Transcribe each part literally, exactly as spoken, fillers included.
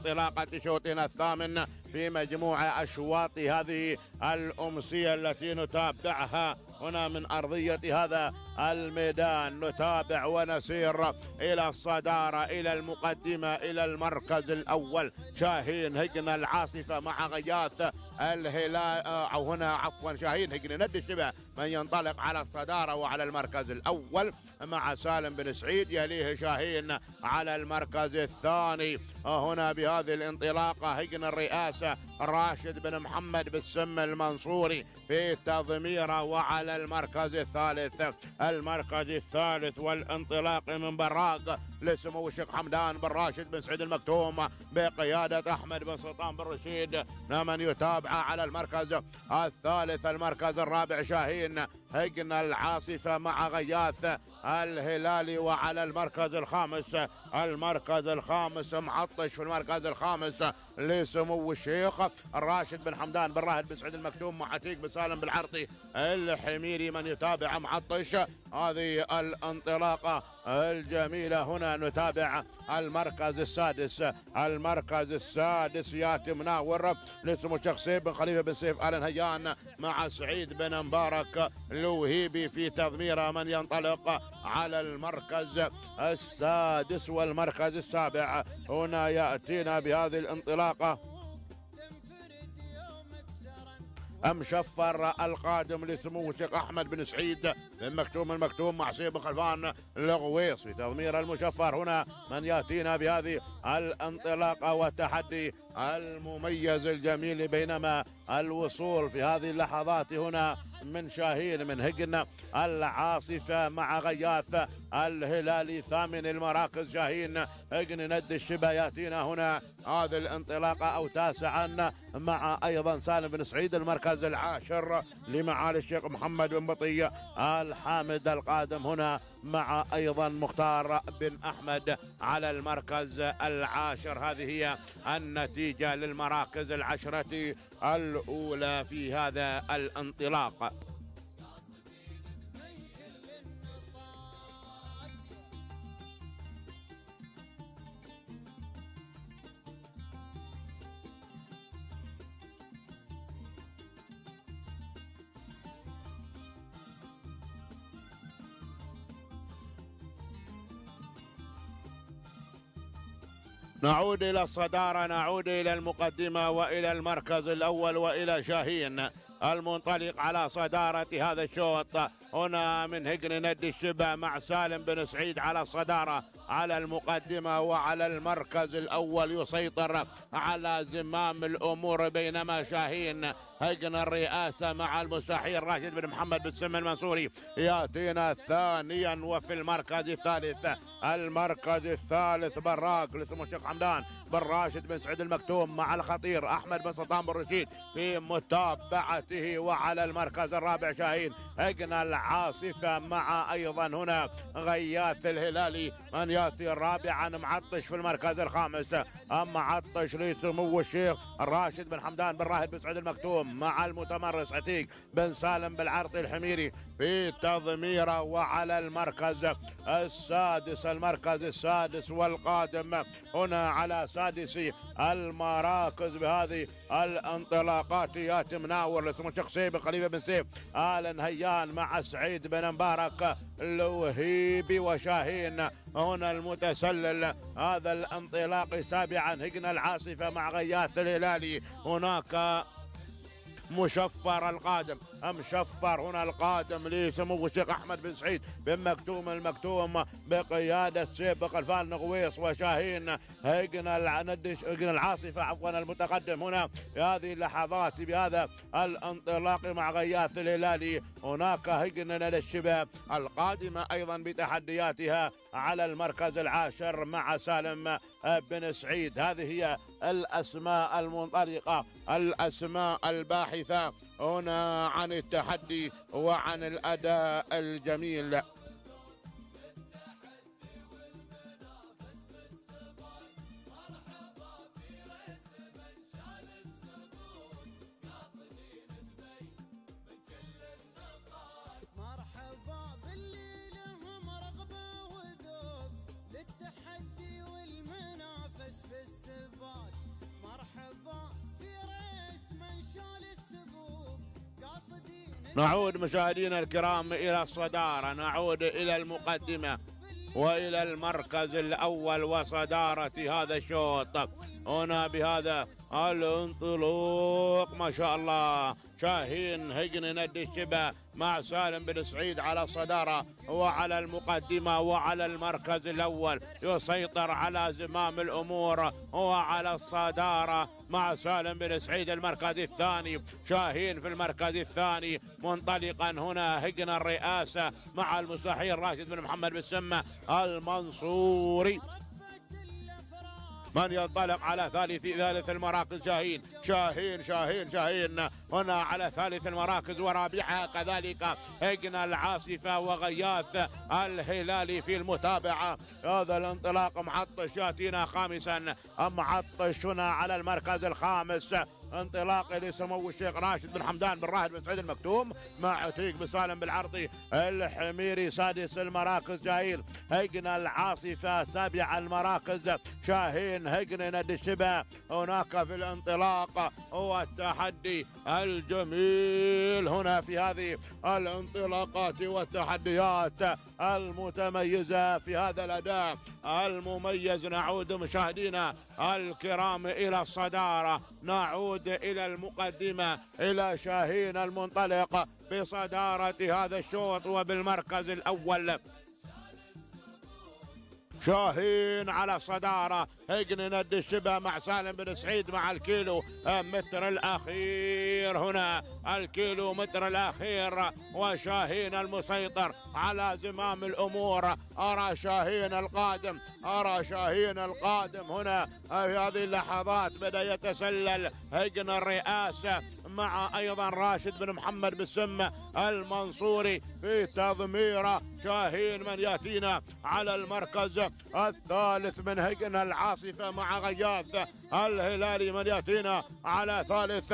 انطلاقة شوطنا الثامن في مجموع أشواط هذه الأمسية التي نتابعها هنا من أرضية هذا الميدان. نتابع ونسير إلى الصدارة، إلى المقدمة، إلى المركز الأول شاهين هجن العاصفة مع غياث الهلال، أو هنا عفوا شاهين هجن ند الشبه من ينطلق على الصدارة وعلى المركز الأول مع سالم بن سعيد، يليه شاهين على المركز الثاني. هنا بهذه الانطلاقة هجن الرئاسة راشد بن محمد بالسم المنصوري في تضميره وعلى المركز الثالث. المركز الثالث والانطلاق من براق لسمو الشيخ حمدان بن راشد بن سعيد المكتوم بقيادة أحمد بن سلطان بن رشيد من يتابع على المركز الثالث. المركز الرابع شاهين هجن العاصفة مع غياث الهلالي، وعلى المركز الخامس المركز الخامس معطش في المركز الخامس لسمو الشيخ الراشد بن حمدان بن راهد بن سعيد المكتوم مع عتيق بن سالم بالعرطي الحميري من يتابع معطش. هذه الانطلاقة الجميلة. هنا نتابع المركز السادس المركز السادس ياتي مناور لسمو الشيخ سيف بن خليفة بن سيف آل نهيان مع سعيد بن مبارك الوهيبي في تضميره من ينطلق على المركز السادس. والمركز السابع هنا يأتينا بهذه الانطلاقة مشفر القادم لسمو الشيخ احمد بن سعيد بن مكتوم المكتوم مع سيف بن خلفان الغويص في تضمير المشفر. هنا من ياتينا بهذه الانطلاقه والتحدي المميز الجميل، بينما الوصول في هذه اللحظات هنا من شاهين من هجن العاصفة مع غياث الهلالي ثامن المراكز شاهين هجن ند الشبه. ياتينا هنا هذه الانطلاقة أو تاسعا مع أيضا سالم بن سعيد المركز العاشر لمعالي الشيخ محمد بن بطية الحامد القادم هنا مع أيضا مختار بن أحمد على المركز العاشر. هذه هي النتيجة للمراكز العشرة الأولى في هذا الانطلاق. نعود إلى الصدارة، نعود إلى المقدمة وإلى المركز الأول وإلى شاهين المنطلق على صدارة هذا الشوط. هنا من هجن ند الشبه مع سالم بن سعيد على الصدارة على المقدمة وعلى المركز الأول يسيطر على زمام الأمور، بينما شاهين هجن الرئاسة مع المستحيل راشد بن محمد بن سم المنصوري يأتينا ثانيا. وفي المركز الثالث المركز الثالث براق لسمو الشيخ حمدان بن راشد بن سعيد المكتوم مع الخطير أحمد بن سلطان بن رشيد في متابعته. وعلى المركز الرابع شاهين هجن العاصفة مع أيضا هنا غياث الهلالي من يأتي رابعا معطش في المركز الخامس. أما عطش لسمو الشيخ الراشد بن حمدان بن راهد بن سعيد المكتوم مع المتمرس عتيق بن سالم بالعرطي الحميري في تضميره. وعلى المركز السادس المركز السادس والقادم هنا على سادس المراكز بهذه الانطلاقات ياتي مناور لسمو الشيخ سيف بن خليفة بن سيف آل نهيان مع سعيد بن مبارك الوهيبي وشاهين. هنا المتسلل هذا الانطلاق سابعا هجن العاصفة مع غياث الهلالي. هناك مشفر القادم مشفر هنا القادم لسمو الشيخ احمد بن سعيد بن مكتوم المكتوم بقياده سيف بن خلفان نغويص وشاهين هجن هجن العاصفه عفوا المتقدم هنا في هذه اللحظات بهذا الانطلاق مع غياث الهلالي. هناك هجن للشباب القادمه ايضا بتحدياتها على المركز العاشر مع سالم بن سعيد. هذه هي الاسماء المنطلقه الاسماء الباحثه هنا عن التحدي وعن الأداء الجميل. مرحبا باللي لهم رغبة وذوق للتحدي والمنافس في السباق. نعود مشاهدينا الكرام إلى الصدارة، نعود إلى المقدمة وإلى المركز الأول وصدارة هذا الشوط. هنا بهذا الانطلاق ما شاء الله شاهين هجن ند الشبا مع سالم بن سعيد على الصدارة وعلى المقدمة وعلى المركز الأول، يسيطر على زمام الأمور وعلى الصدارة مع سالم بن سعيد. المركز الثاني شاهين في المركز الثاني منطلقا هنا هجن الرئاسة مع المستحيل راشد بن محمد بن سمة المنصوري. من ينطلق على ثالث ثالث المراكز شاهين شاهين شاهين شاهين هنا على ثالث المراكز ورابعها كذلك هجن العاصفة وغياث الهلالي في المتابعة. هذا الانطلاق معطش ياتينا خامسا، معطش هنا على المركز الخامس انطلاق لسمو الشيخ راشد بن حمدان بن راشد بن سعيد المكتوم مع عتيق بن سالم بالعرضي الحميري. سادس المراكز شاهين هجن العاصفة. سابع المراكز شاهين هجن ند الشبا. هناك في الانطلاق هو التحدي الجميل هنا في هذه الانطلاقات والتحديات المتميزة في هذا الأداء المميز. نعود مشاهدينا الكرام إلى الصدارة، نعود إلى المقدمة إلى شاهين المنطلق بصدارة هذا الشوط وبالمركز الأول. شاهين على الصدارة هجن ند الشبا مع سالم بن سعيد مع الكيلو متر الأخير. هنا الكيلو متر الأخير وشاهين المسيطر على زمام الأمور. أرى شاهين القادم، أرى شاهين القادم هنا في هذه اللحظات. بدأ يتسلل هجن الرئاسة مع أيضا راشد بن محمد بن سمة المنصوري في تضميره. شاهين من يأتينا على المركز الثالث من هجن العاصفة مع غياث الهلالي من يأتينا على ثالث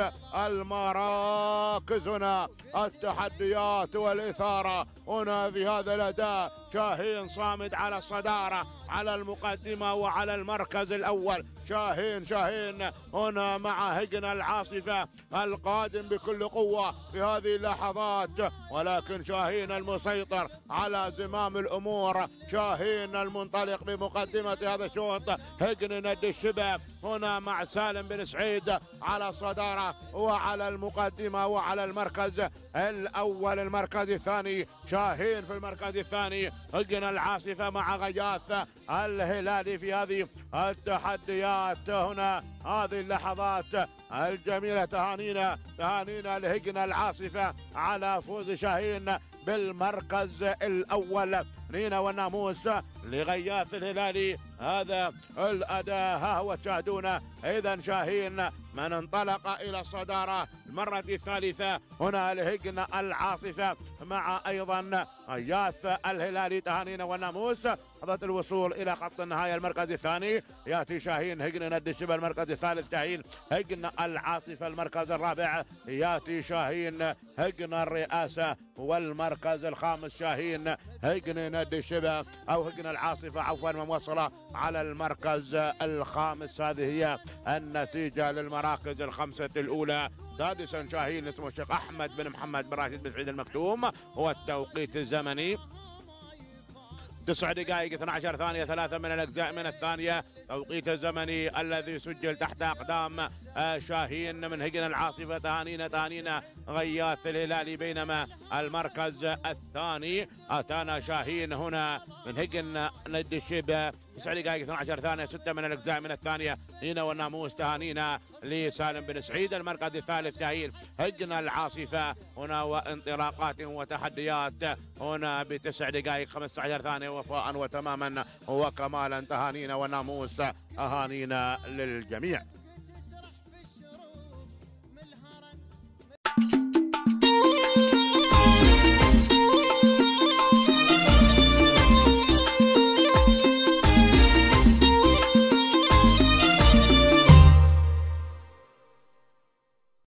المراكز. هنا التحديات والإثارة هنا في هذا الأداء. شاهين صامد على الصدارة على المقدمة وعلى المركز الأول. شاهين شاهين هنا مع هجن العاصفة القادم بكل قوة في هذه اللحظات، ولكن شاهين المسيطر على زمام الأمور. شاهين المنطلق بمقدمة هذا الشوط هجن ند الشبا هنا مع سالم بن سعيد على الصدارة وعلى المقدمة وعلى المركز الأول. المركز الثاني شاهين في المركز الثاني هجن العاصفة مع غياث الهلالي في هذه التحديات. هنا هذه اللحظات الجميلة تهانينا تهانينا لهجن العاصفة على فوز شاهين بالمركز الأول. نينا والناموس لغياث الهلالي هذا الأداء ها هو تشاهدونه. إذا شاهين من انطلق إلى الصدارة المرة الثالثة هنا لهجن العاصفة مع أيضا غياث الهلالي. تهانينا والناموس لحظة الوصول إلى خط النهاية. المركز الثاني يأتي شاهين هجن ند الشبا. المركز الثالث شاهين هجن العاصفة. المركز الرابع يأتي شاهين هجن الرئاسة. والمركز الخامس شاهين هجن ند الشبا أو هجن العاصفة عفوا موصلة على المركز الخامس. هذه هي النتيجة للمراكز الخمسة الأولى. سادسا شاهين اسمه الشيخ أحمد بن محمد بن راشد بن سعيد المكتوم. هو التوقيت الزمني تسع دقائق اثنتي عشرة ثانية ثلاثة من الأجزاء من الثانية. توقيت الزمني الذي سجل تحت أقدام شاهين من هجن العاصفة. تهانينا تهانينا غياث الهلالي. بينما المركز الثاني أتانا شاهين هنا من هجن ند الشبا. تسع دقائق اثنتي عشرة ثانية ستة من الأجزاء من الثانية. هنا والناموس. تهانينا لسالم بن سعيد. المركز الثالث شاهين هجن العاصفة هنا وانطلاقات وتحديات هنا بتسع دقائق خمسة عشر ثانية وفاء وتماما وكمالا. تهانينا والناموس أهانينا للجميع.